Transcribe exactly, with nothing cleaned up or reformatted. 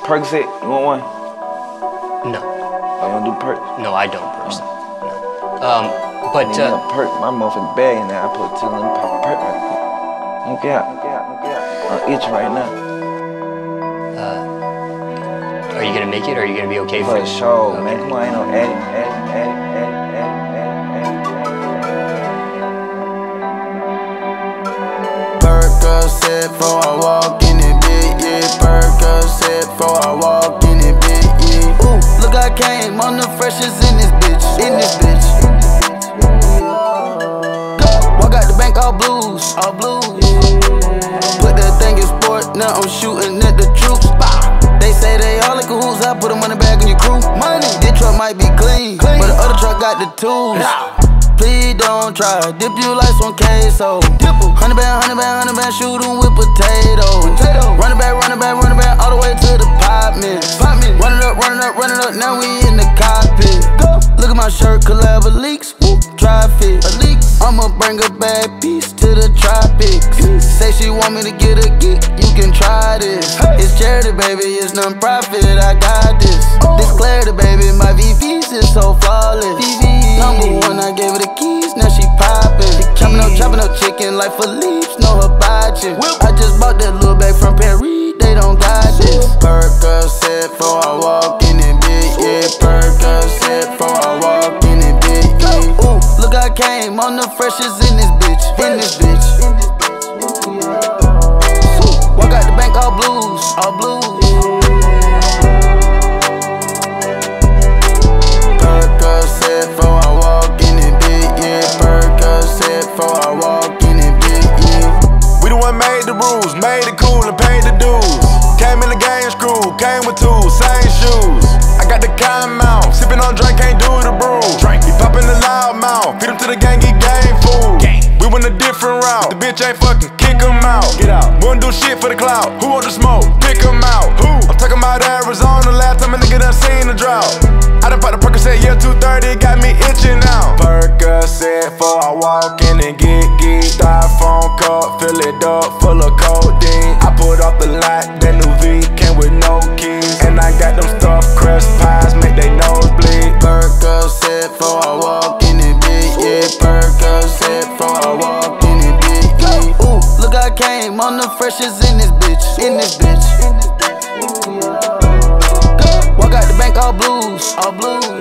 Percocet, you want one? No. Oh, you don't do perk? No, I don't personally. No. Um, but I uh, perk, my motherfucking bag in there. I put two of them pop perk right quick. Okay out, okay out, okay out. I'm itching right now. Uh, are you gonna make it? Or are you gonna be okay for for sure, okay. man? Come on, ain't no addict, addict, addict, addict, addict, addict. Percocet before I walk in it, bitch, yeah. Percocet before I walk in it, bitch, yeah. Ooh, look, I came on the freshest in this bitch, in this bitch. Walk out the bank all blues, all blues. Put that thing in sport, now I'm shooting at the troops. They say they all in cahoots, I put them on the bag on your crew. Money, this truck might be clean, clean. But the other truck got the tools. Please don't try, dip you like some queso. Hundred band, hundred band, hundred band, shoot 'em with potatoes. Potato. Run it back, run it back, run it back, all the way to the pop man. Run it up, run it up, run it up, now we in the cockpit. Go. Look at my shirt, collab leaks, woo, traffic. I'ma bring a bad piece to the tropics. Say she want me to get a geek, you can try this. Hey. It's charity, baby, it's non-profit, I got this. Oh. This clarity, baby, my V Vs is so flawless. V V. Number one, I gave her the keys, now she poppin'. Chopping up, chopping up chicken like Philippe's, know her botchin'. I just bought that little bag from Paris, they don't got this. Percocet before I walk in it, bitch, yeah. Percocet before I walk in it, bitch, yeah. Ooh, look, I came on the freshest in this bitch, in this bitch. Walk out the bank all blues, all blues. Percocet before I walk in it, bitch, yeah. Percocet before I walk in it, bitch, yeah. We the one made the rules, made it cool and paid the dues. Came in the game screwed, came with tools, same shoes. I got the kind mouth, sipping on drink, can't do the brew. Drink, he popping the loud mouth, feed him to the gang, he game food. We went a different route, the bitch ain't fucking, kick him out. Get out. Wouldn't do shit for the clout, who want the smoke? Pick him out. Who? I'm talking about Arizona, last time a nigga done seen the drought. I done bought the Percocet, yeah, two thirty, got me itching now. Percocet before I walk in and get geek. Styrofoam cup, fill it up, full of codeine. I pulled off the lot, that new V came with no keys. And I got them stuffed crust pies, make they nose bleed. Percocet before I walk in it, bitch, yeah. Percocet before I walk in it, bitch, yeah. Ooh, look, I came on the freshest in this bitch, in this bitch. Walk out the bank all blues, all blues.